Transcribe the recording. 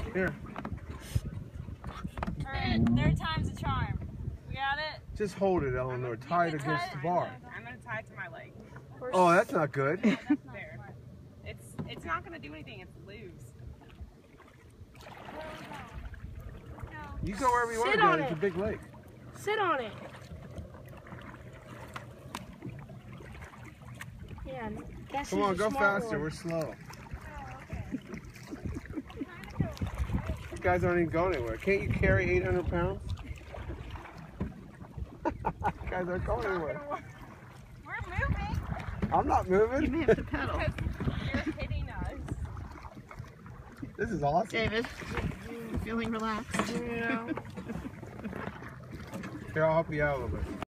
Here. Third time's a charm. We got it? Just hold it, Eleanor. Tie it against the bar. I'm gonna tie it to my leg. Oh, that's not good. There. It's not gonna do anything. It's loose. You go wherever you want to go. It's a big lake. Sit on it. Yeah. Come on, go faster. We're slow. These guys aren't even going anywhere. Can't you carry 800 pounds? These guys aren't going anywhere. We're moving. I'm not moving. You may have to pedal. You're hitting us. This is awesome. David, feeling relaxed? Here, I'll help you out a little bit.